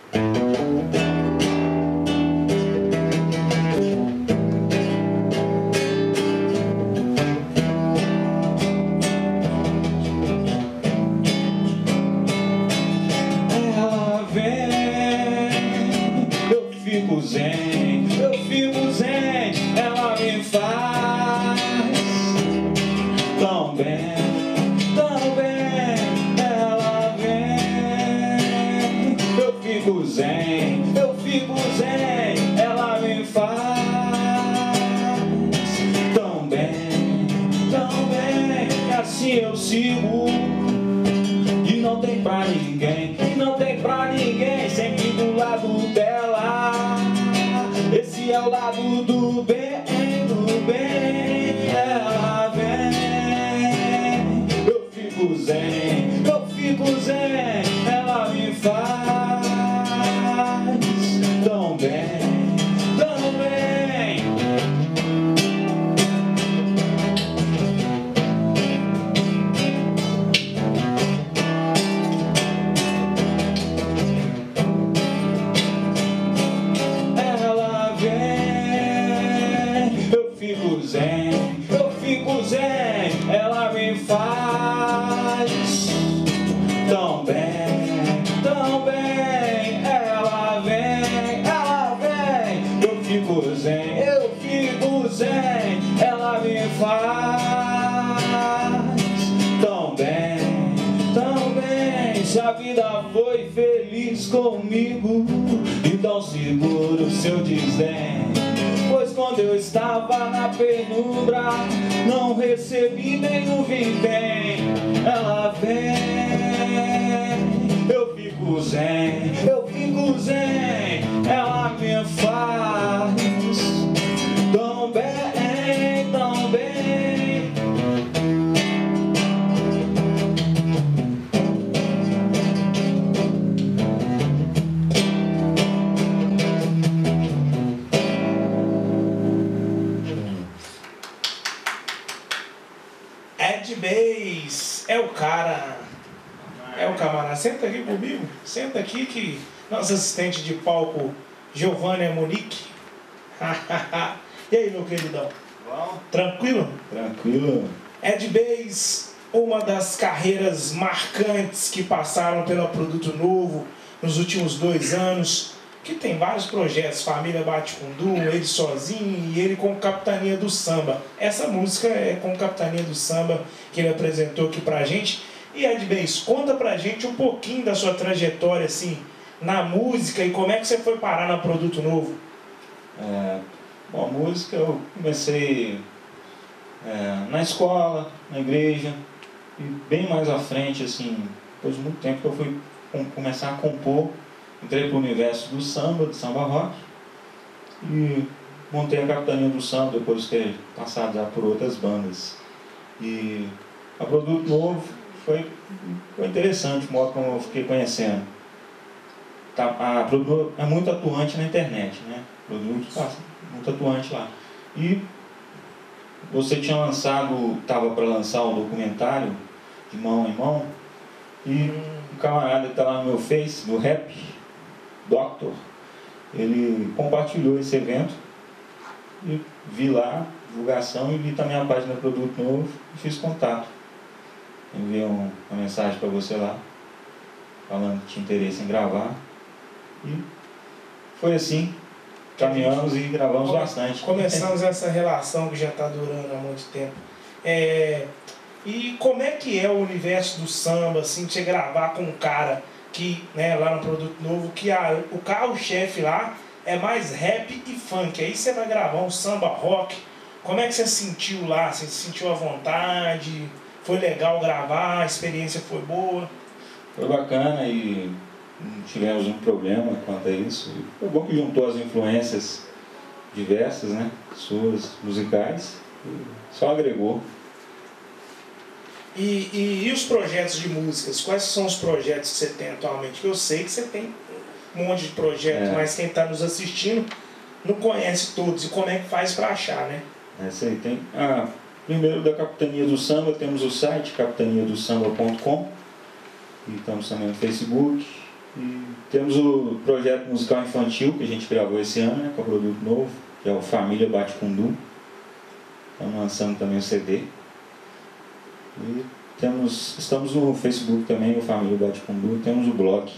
Eu sigo e não tem pra ninguém, sempre do lado dela. Esse é o lado do bem, ela vem, eu fico zen, ela me faz tão bem, tão bem. Eu fico zen, ela me faz tão bem, tão bem. Ela vem, eu fico zen, ela me faz tão bem, tão bem. Se a vida foi feliz comigo, então segura o seu desdém. Pois quando eu estava na penumbra, não recebi nem o vintém. Ela vem, eu fico zen, ela me faz tão bem, tão bem. Ed Bass é o cara, é o camarada. Senta aqui comigo, senta aqui que nosso assistente de palco, Giovanni Monique. E aí, meu queridão? Bom. Tranquilo? Tranquilo. Ed Bass, uma das carreiras marcantes que passaram pelo Produto Novo nos últimos 2 anos, que tem vários projetos, Família Bate com Du, ele sozinho e ele com Capitania do Samba. Essa música é com Capitania do Samba que ele apresentou aqui pra gente. E Ed Bass, conta pra gente um pouquinho da sua trajetória assim, na música e como é que você foi parar na Produto Novo. Bom, a música eu comecei na escola, na igreja, e bem mais à frente, assim, depois de muito tempo que eu fui começar a compor. Entrei para o universo do samba rock, e montei a Capitania do Samba depois de ter passado já por outras bandas. E a Produto Novo foi interessante o modo como eu fiquei conhecendo. A Produto Novo é muito atuante na internet, né? Produto muito atuante lá. E você tinha lançado, estava para lançar um documentário de Mão em Mão, e um camarada que está lá no meu Face, no Rap, Doctor, ele compartilhou esse evento e vi lá, divulgação, e vi também a página do Produto Novo e fiz contato. Enviei uma mensagem para você lá, falando que tinha interesse em gravar, e foi assim, caminhamos e gravamos bastante. Começamos essa relação que já está durando há muito tempo. E como é que é o universo do samba, assim, de você gravar com um cara que, né, lá no Produto Novo, que o carro-chefe lá é mais rap e funk. Aí você vai gravar um samba rock. Como é que você sentiu lá? Você se sentiu à vontade? Foi legal gravar? A experiência foi boa? Foi bacana e não tivemos nenhum problema quanto a isso. Foi bom que juntou as influências diversas, né, suas, musicais, e só agregou. E os projetos de músicas? Quais são os projetos que você tem atualmente? Eu sei que você tem um monte de projetos, mas quem está nos assistindo não conhece todos. E como é que faz para achar, né? Essa aí tem. Primeiro, da Capitania do Samba, temos o site capitaniadosamba.com, e estamos também no Facebook, E temos o projeto musical infantil que a gente gravou esse ano, né, com o produto novo, que é o Família Bate com Du. Estamos lançando também o CD. E estamos no Facebook também, o Família Bate com Du. Temos o blog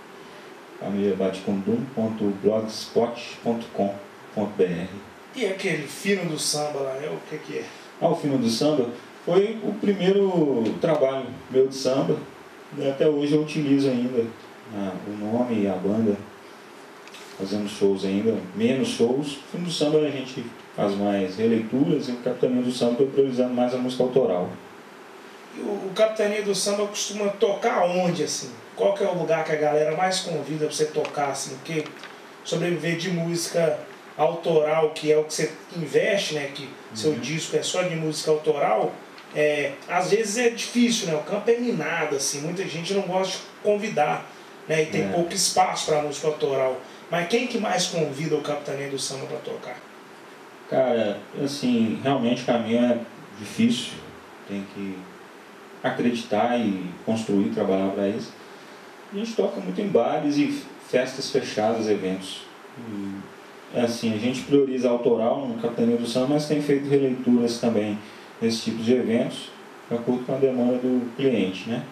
famíliabatecomdu.blogspot.com.br. E aquele Fino do Samba lá, o que é? O Fino do Samba foi o primeiro trabalho meu de samba. E até hoje eu utilizo ainda o nome e a banda, fazendo shows ainda, menos shows. O Fino do Samba a gente faz mais releituras e o Capitania do Samba estou priorizando mais a música autoral. E o Capitania do Samba costuma tocar onde, assim? Qual que é o lugar que a galera mais convida para você tocar, assim? Porque sobreviver de música autoral, que é o que você investe, né? Que seu disco é só de música autoral, às vezes é difícil, né? O campo é minado, assim. Muita gente não gosta de convidar, né? E tem pouco espaço para música autoral. Mas quem que mais convida o Capitania do Samba para tocar? Cara, assim, realmente o caminho é difícil. Tem que acreditar e construir, trabalhar para isso. A gente toca muito em bares e festas fechadas, eventos. E, assim, a gente prioriza autoral no Capitania do Samba, mas tem feito releituras também nesse tipo de eventos, de acordo com a demanda do cliente, né?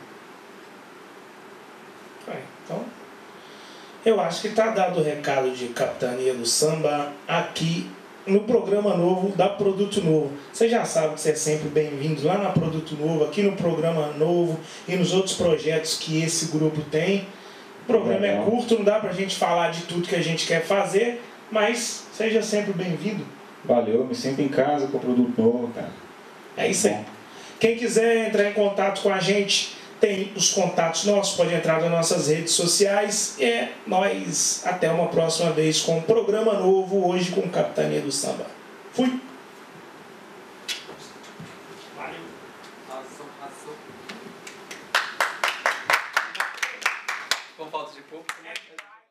Então, eu acho que está dado o recado de Capitania do Samba aqui no programa novo da Produto Novo. Você já sabe que você é sempre bem-vindo lá na Produto Novo, aqui no programa novo e nos outros projetos que esse grupo tem. O programa é curto, não dá pra gente falar de tudo que a gente quer fazer, mas seja sempre bem-vindo. Valeu, me sinto em casa com o Produto Novo, cara. É isso aí. Quem quiser entrar em contato com a gente, tem os contatos nossos, pode entrar nas nossas redes sociais. E nós, até uma próxima vez com um programa novo, hoje com Capitania do Samba. Fui! Valeu! Arrasou. Com falta de pouco, né?